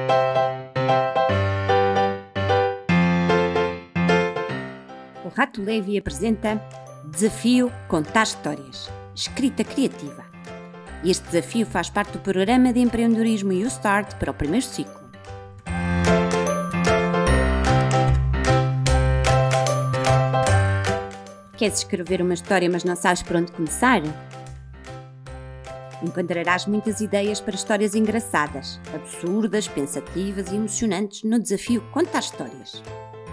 O Rato Levi apresenta Desafio Contar Histórias, escrita criativa. Este desafio faz parte do programa de empreendedorismo You Start para o primeiro ciclo. Queres escrever uma história, mas não sabes por onde começar? Encontrarás muitas ideias para histórias engraçadas, absurdas, pensativas e emocionantes no desafio Contar Histórias.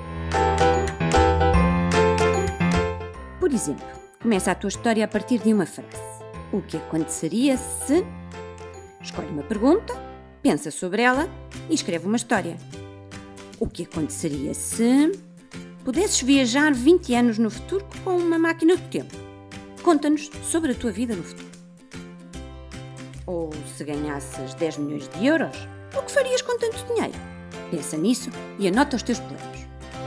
Por exemplo, começa a tua história a partir de uma frase. O que aconteceria se... Escolhe uma pergunta, pensa sobre ela e escreve uma história. O que aconteceria se... pudesses viajar 20 anos no futuro com uma máquina do tempo? Conta-nos sobre a tua vida no futuro. Ou se ganhasses 10 milhões de euros, o que farias com tanto dinheiro? Pensa nisso e anota os teus planos.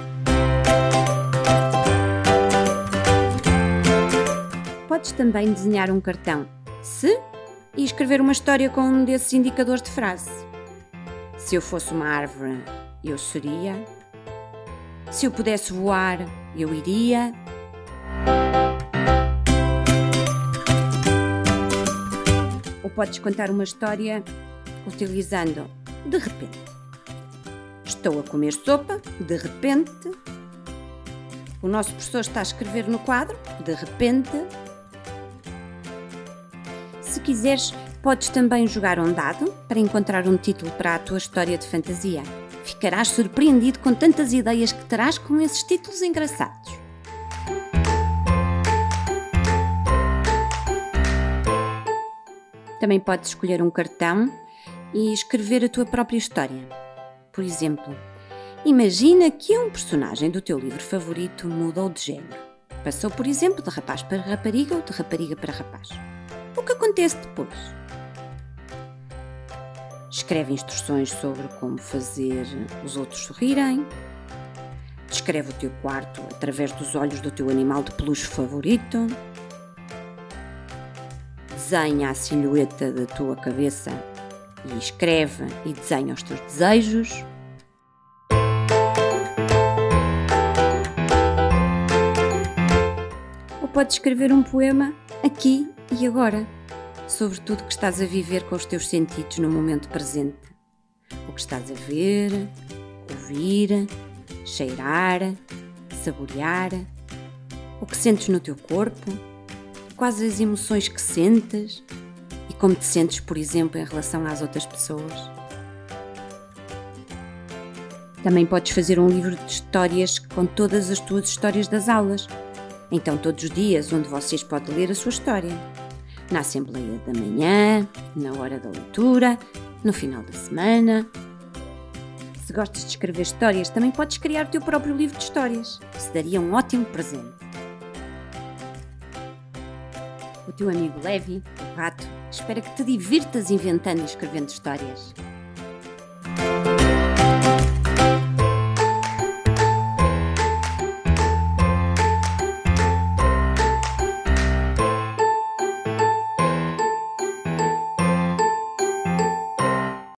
Podes também desenhar um cartão se e escrever uma história com um desses indicadores de frase. Se eu fosse uma árvore, eu seria. Se eu pudesse voar, eu iria. Ou podes contar uma história utilizando de repente. Estou a comer sopa, de repente. O nosso professor está a escrever no quadro, de repente. Se quiseres, podes também jogar um dado para encontrar um título para a tua história de fantasia. Ficarás surpreendido com tantas ideias que terás com esses títulos engraçados. Também podes escolher um cartão e escrever a tua própria história. Por exemplo, imagina que um personagem do teu livro favorito mudou de género. Passou, por exemplo, de rapaz para rapariga ou de rapariga para rapaz. O que acontece depois? Escreve instruções sobre como fazer os outros sorrirem. Descreve o teu quarto através dos olhos do teu animal de peluche favorito. Desenha a silhueta da tua cabeça e escreve e desenha os teus desejos. Ou podes escrever um poema aqui e agora, sobre tudo que estás a viver com os teus sentidos no momento presente. O que estás a ver, ouvir, cheirar, saborear, o que sentes no teu corpo, quais as emoções que sentes e como te sentes, por exemplo, em relação às outras pessoas. Também podes fazer um livro de histórias com todas as tuas histórias das aulas. Então, todos os dias onde vocês podem ler a sua história. Na Assembleia da Manhã, na hora da leitura, no final da semana. Se gostas de escrever histórias, também podes criar o teu próprio livro de histórias. Isso daria um ótimo presente. O teu amigo Levi, o rato, espera que te divirtas inventando e escrevendo histórias.